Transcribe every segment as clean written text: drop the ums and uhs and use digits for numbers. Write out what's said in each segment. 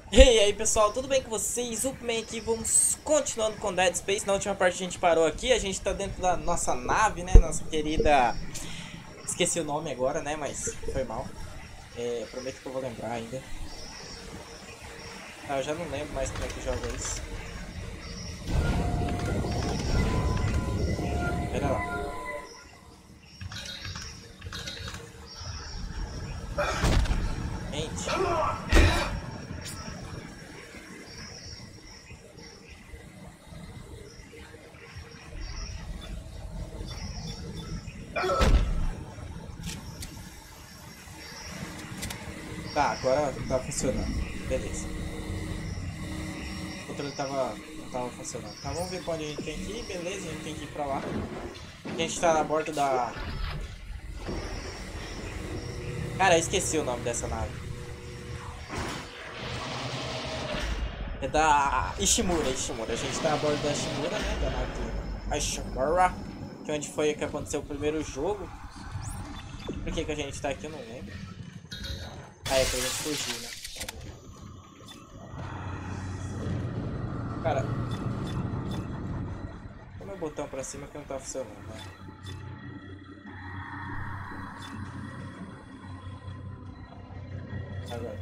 E aí pessoal, tudo bem com vocês? Upman aqui, vamos continuando com Dead Space. Na última parte a gente parou aqui, a gente tá dentro da nossa nave, né? Nossa querida... Esqueci o nome agora, né? Mas foi mal. Prometo que eu vou lembrar ainda. Ah, eu já não lembro mais como é que joga isso. Pera lá. Gente... Tá, agora tá funcionando. Beleza. O controle não tava funcionando. Tá, vamos ver pra onde a gente tem que ir. Beleza, a gente tem que ir pra lá. A gente tá na borda da... Cara, eu esqueci o nome dessa nave. É da Ishimura. A gente tá a bordo da Ishimura, né? Da nave Ishimura. Que é onde foi que aconteceu o primeiro jogo. Por que a gente tá aqui, eu não lembro. Ah, é pra gente fugir, né? Cara, o meu botão pra cima que não tá funcionando, né? Agora.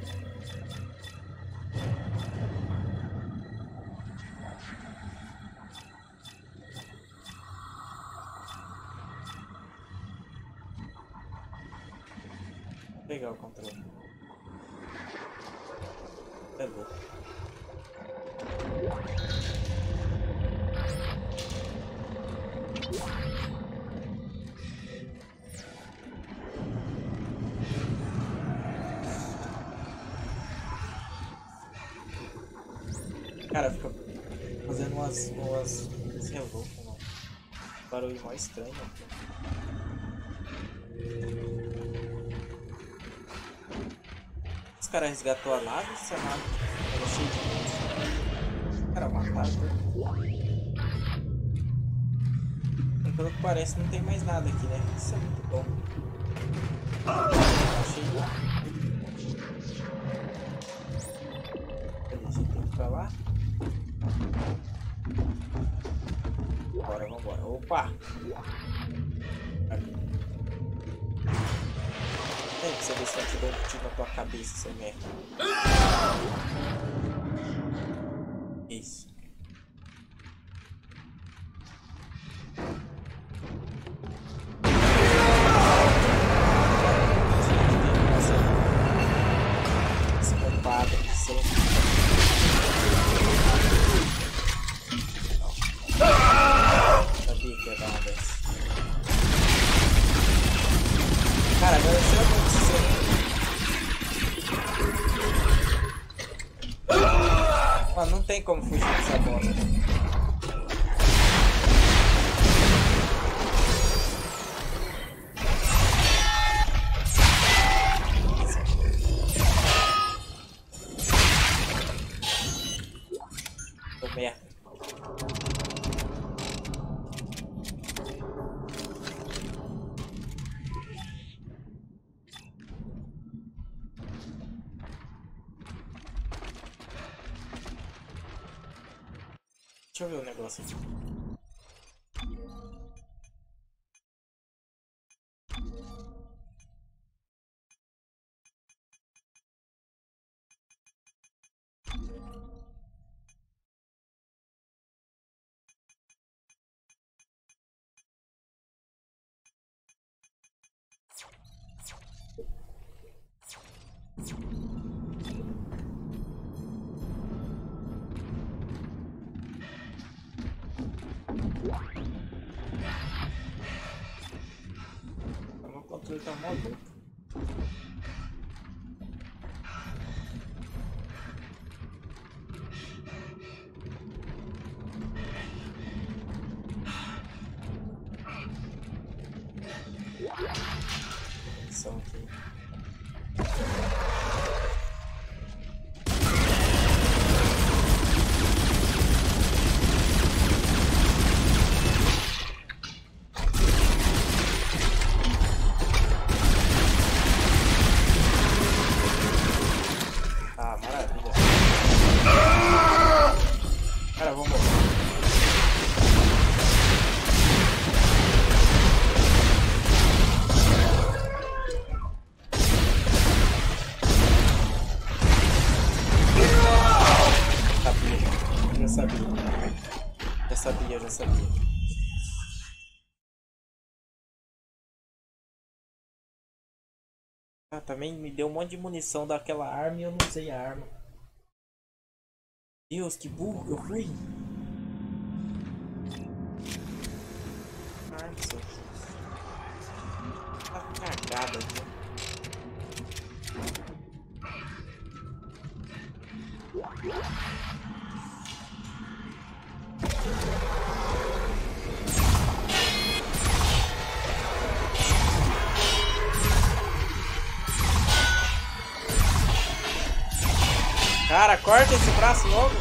Vou pegar o controle. É louco. Cara, fica fazendo umas revoltas, mano. Barulho mó estranho, mano. Os caras resgatou a nave, essa nave era cheia de coisa. Os caras mataram tudo. Pelo que parece, não tem mais nada aqui, né? Isso é muito bom. Achei bom. Beleza, tem que ir pra lá. Bora, vambora. Opa! Aqui. Tem que você ver se eu te dou um tiro na tua cabeça, seu merda. Isso. Esse compadre de sempre. Sabia que ia dar uma dessa. Cara, agora se eu acontecer. Mano, não tem como fugir dessa bosta. Tô merda. Deixa eu ver o negócio aqui. O meu controle tá mó louco. Atenção aqui. Ah, maravilha. Já sabia. Já sabia. Ah, também me deu um monte de munição daquela arma e eu não usei a arma. Deus, que burro que eu fui. Nossa. Tá cagada aqui. Cara, corta esse braço logo.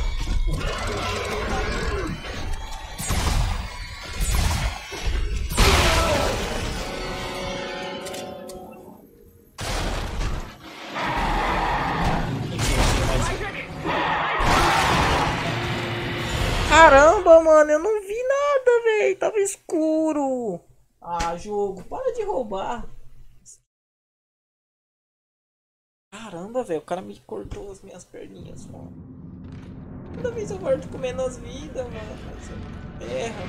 Caramba, mano, eu não vi nada, velho. Tava escuro. Ah, jogo, para de roubar. Caramba, velho, o cara me cortou as minhas perninhas, mano. Toda vez eu volto com menos vida, mano. Mas erra.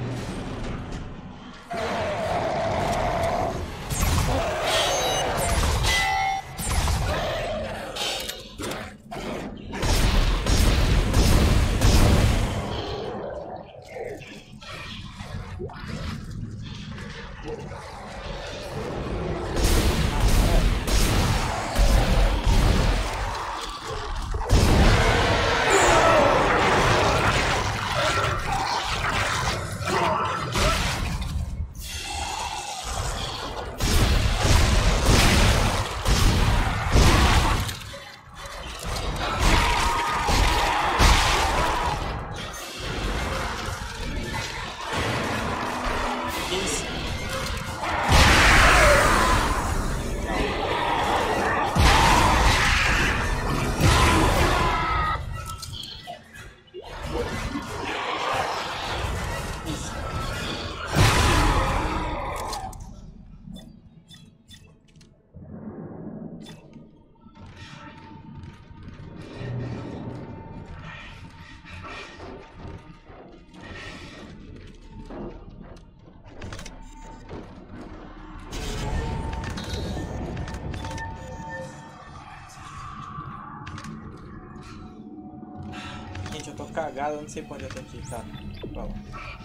Gente, eu tô cagado, eu não sei pra onde eu tenho que ir, tá? Vamos.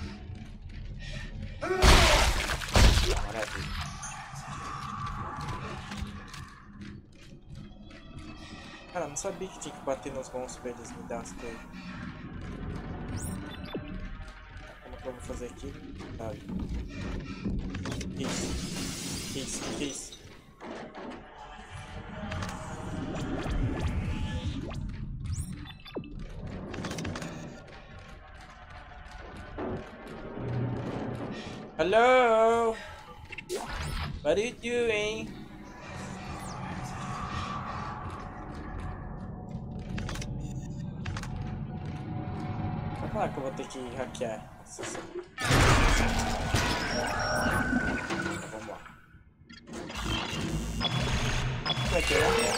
Maravilha. Cara, eu não sabia que tinha que bater nos monstros pra eles me dar as coisas. Como que eu vou fazer aqui? Tá. Isso. Hello? What are you doing? Vou falar que eu vou ter que hackear. Vamos lá. Aqui,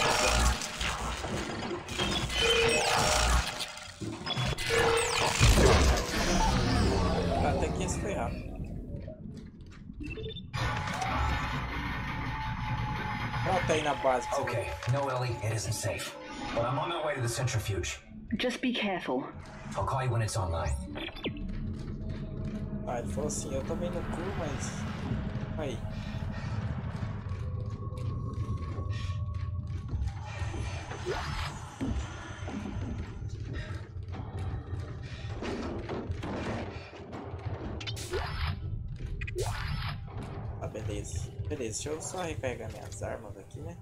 até que esse foi rápido. Pronto aí na base. Okay, no Ellie, it isn't safe. But I'm on my way to the centrifuge. Just be careful. I'll call you when it's online. Ah, ele falou assim, eu tomei no cu, mas... Aí. Ah, beleza. Beleza, deixa eu só recarregar minhas armas aqui, né?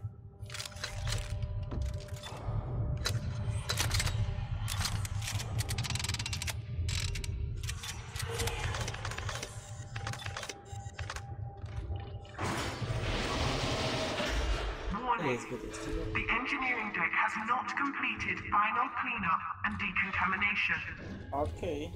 Beleza. The engineering deck has not completed final cleanup and decontamination. Ok.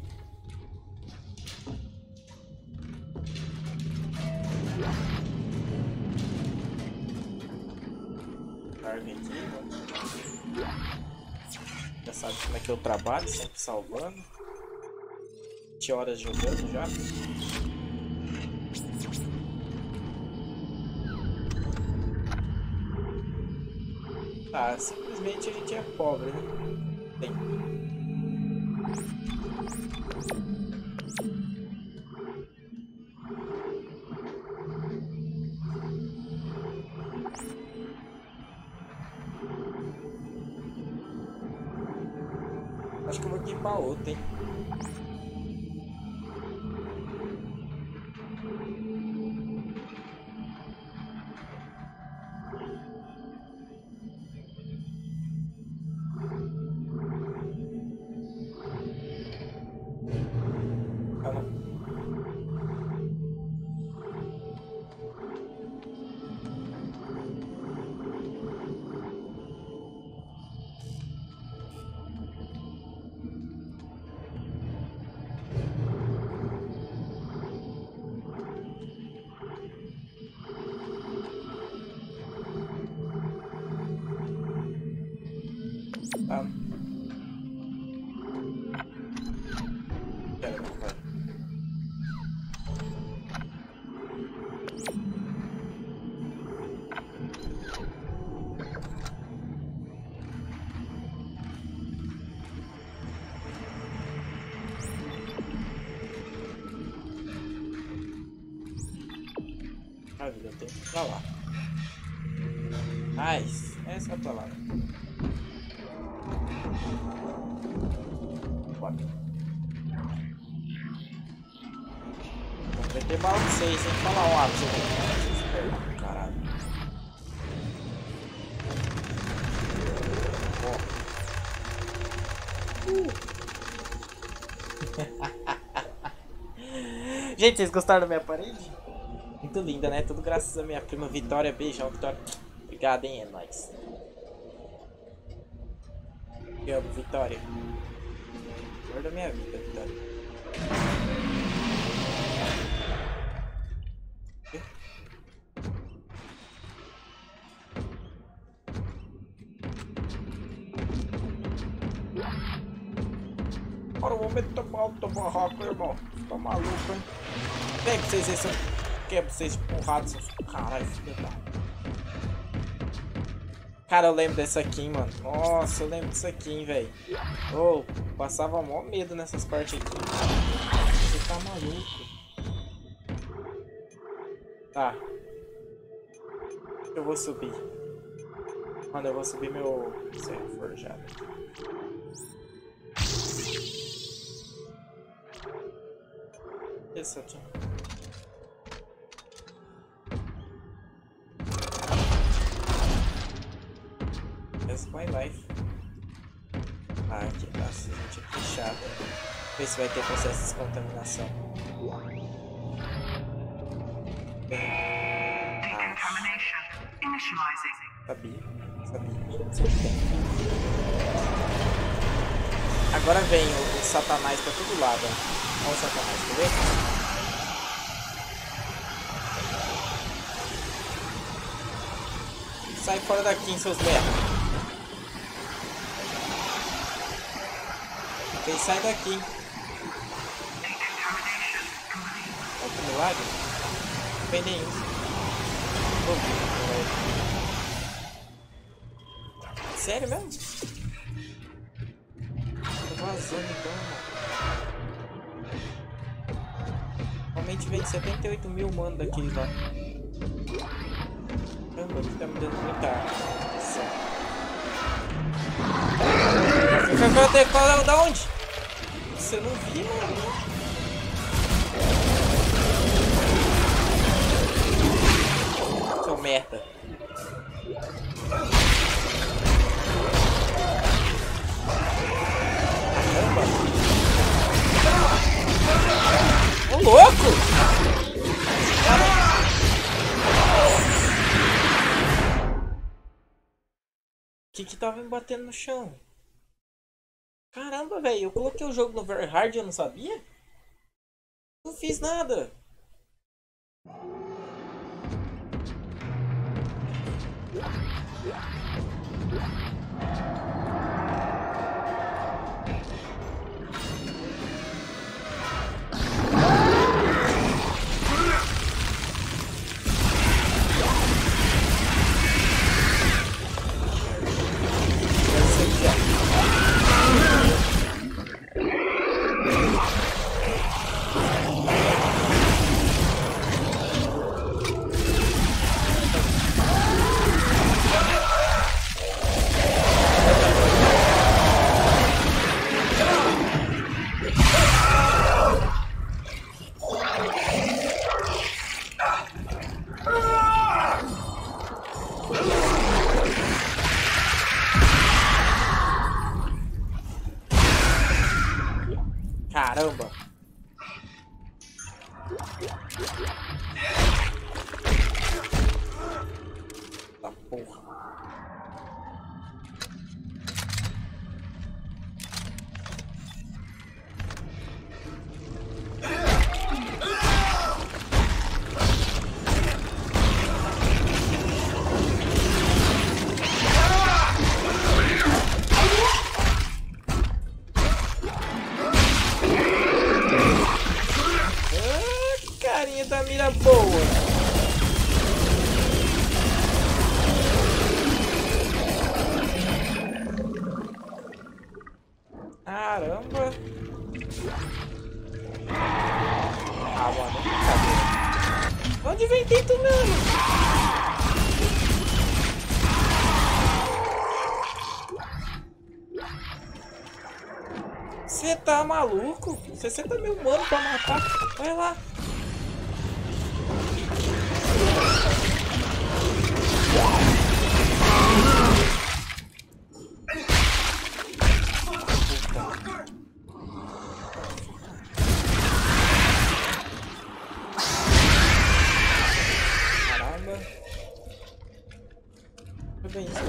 Carga aqui. Já Sabe como é que eu trabalho, sempre salvando. 20 horas jogando já. Ah, simplesmente a gente é pobre, né? Tem. Acho que eu vou equipar outro, hein? Ah, não. Tá. Pera, não vai. Ah, vida, eu tenho que ir pra lá. Nice. É só pra lá. Bora. Vamos meter bala de 6, sem falar o ápice. Caralho. Gente, vocês gostaram da minha parede? Muito linda, né? Tudo graças a minha prima Vitória. Beijão, Vitória. Obrigado, hein? É nóis. Eu amo, Vitória. Amor da minha vida, Vitória. Agora o momento tá mal, tô barraco, irmão. Tá maluco, hein? Vem pra vocês, vocês quebra vocês porrados. Caralho, filho da. Cara, eu lembro dessa aqui, mano. Nossa, eu lembro disso aqui, velho. Oh, passava mó medo nessas partes aqui. Você tá maluco. Tá. Eu vou subir. Mano, eu vou subir meu serra forjado. Isso aqui. That's my life. Ah, aqui tá, gente, é fechado. Ver se vai ter processo de contaminação. Decontamination initializing. Sabia. Agora vem o Satanás pra todo lado. Olha o Satanás, quer ver? Sai fora daqui, seus merda. Quem sai daqui? Olha que milagre. Não tem nenhum. Sério mesmo? Tô vazando então, mano. Realmente vem 78 mil mano daquele lá. Caramba, aqui tá me dando muita ação. Da onde? Você não viu, mano? Seu merda. Caramba. Ô louco! Que tava me batendo no chão? Caramba, velho, eu coloquei o jogo no Very Hard e eu não sabia? Não fiz nada. Caramba. Tá porra. Carinha da mira boa. Caramba. Ah, mano, cadê? Onde vem tanto mesmo? Você tá maluco? 60 mil mano pra matar. Vai lá. Caramba. Foi bem isso.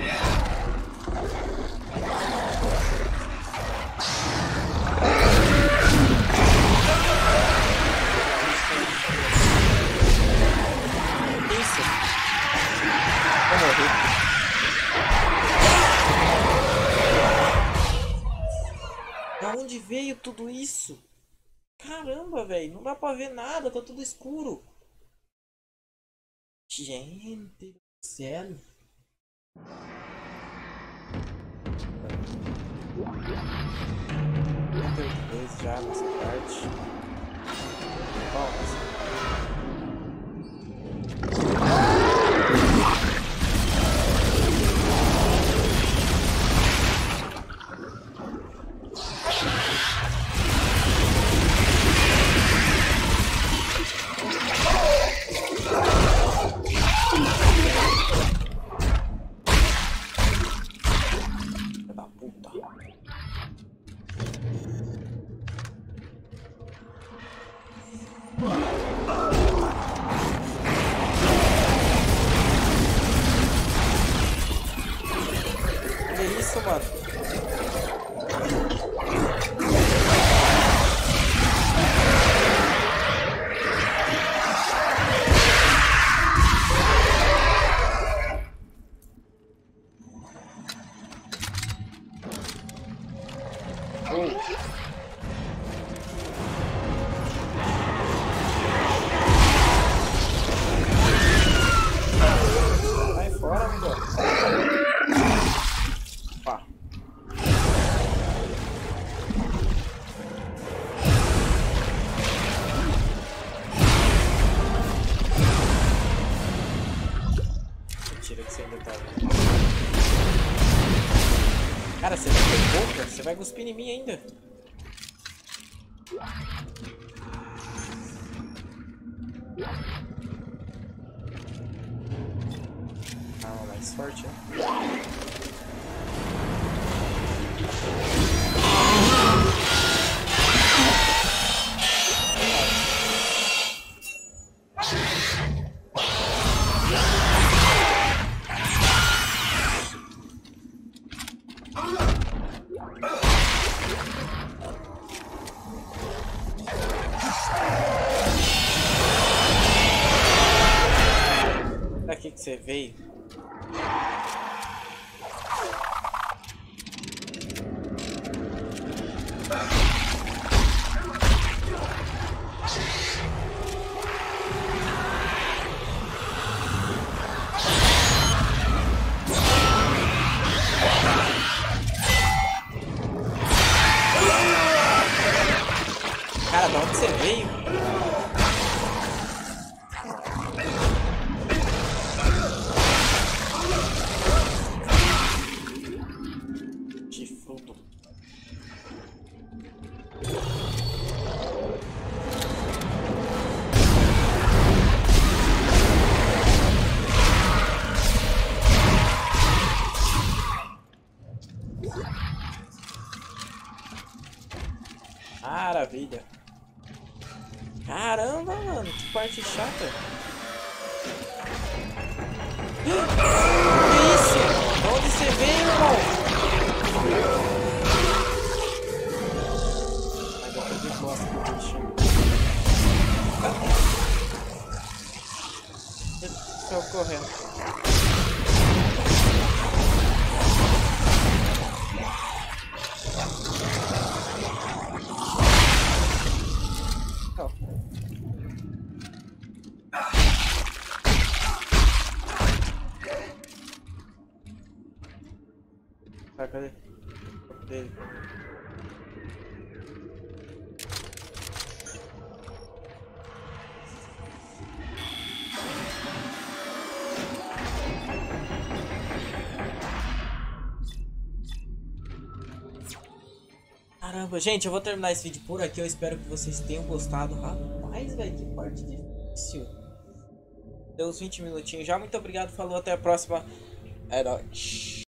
Da onde veio tudo isso? Caramba, velho, não dá pra ver nada, tá tudo escuro. Gente do céu. Depois já nessa parte. Vamos. Olha isso, mano. Vai fora, amigo. Pá. Mentira que você ainda tá ali. Cara, você não tem boca? Você vai cuspir em mim ainda? Ah, mais forte, né? Pra que você veio? Cara, de onde você veio? Chifrudo. Maravilha. Caramba, mano, que parte chata. Que isso? De onde você veio, irmão? Mas eu tô de bosta com o bicho. Ele saiu correndo. Ah, cadê? Dele. Caramba, gente, eu vou terminar esse vídeo por aqui. Eu espero que vocês tenham gostado. Rapaz, velho, que parte difícil. Deu uns 20 minutinhos já. Muito obrigado, falou, até a próxima. É nóis.